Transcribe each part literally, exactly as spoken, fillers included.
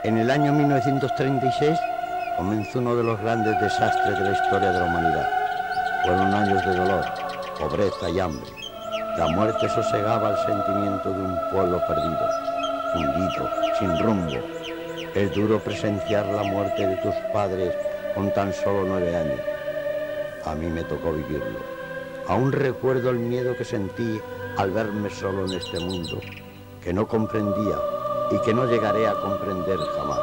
En el año mil novecientos treinta y seis comenzó uno de los grandes desastres de la historia de la humanidad. Fueron años de dolor, pobreza y hambre. La muerte sosegaba el sentimiento de un pueblo perdido, hundido, sin rumbo. Es duro presenciar la muerte de tus padres con tan solo nueve años. A mí me tocó vivirlo. Aún recuerdo el miedo que sentí al verme solo en este mundo, que no comprendía y que no llegaré a comprender jamás.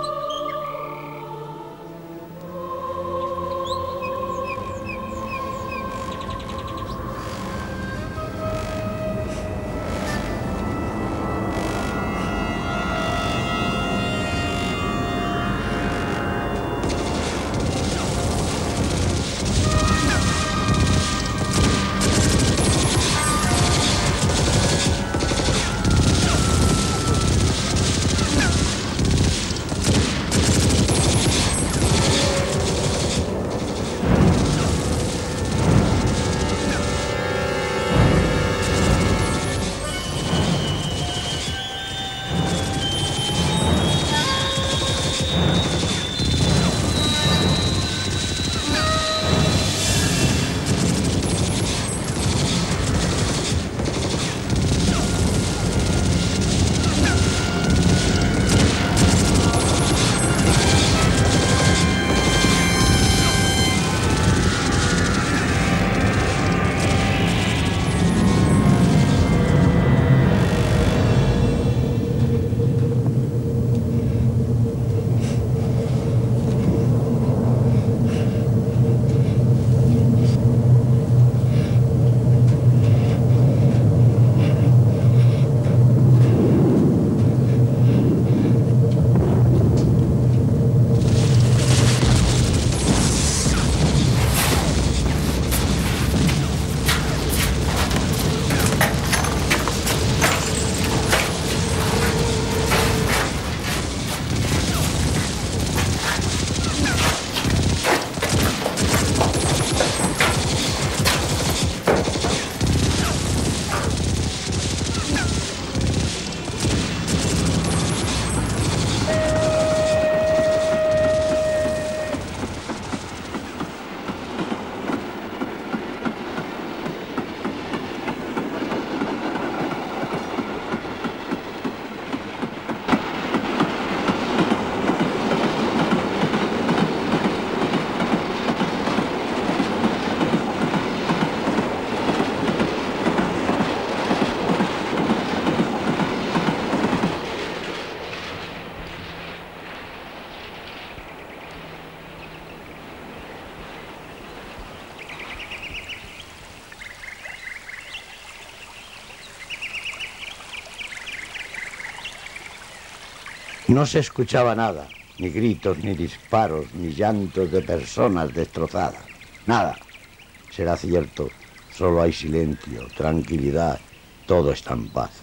No se escuchaba nada, ni gritos, ni disparos, ni llantos de personas destrozadas. Nada. Será cierto, solo hay silencio, tranquilidad, todo está en paz.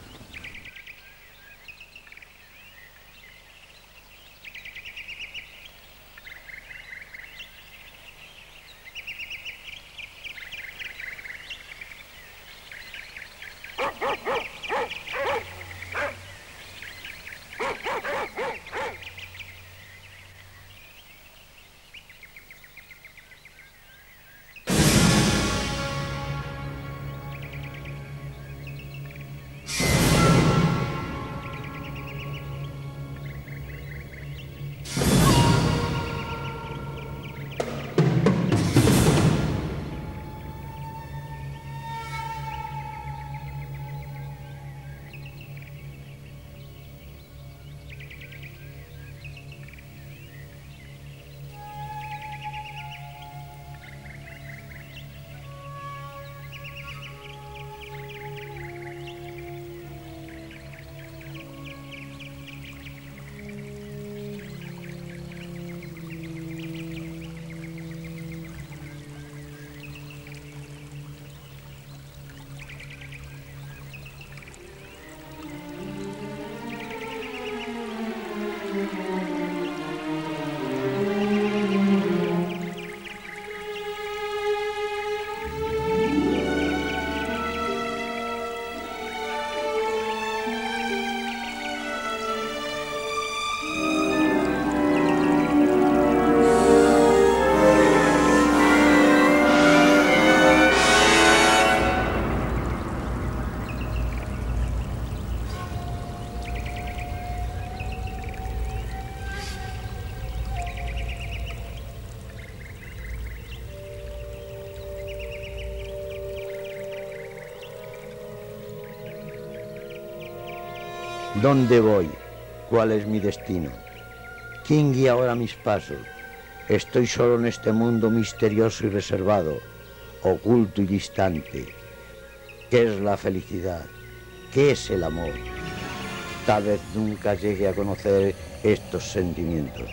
¿Dónde voy? ¿Cuál es mi destino? ¿Quién guía ahora mis pasos? Estoy solo en este mundo misterioso y reservado, oculto y distante. ¿Qué es la felicidad? ¿Qué es el amor? Tal vez nunca llegue a conocer estos sentimientos.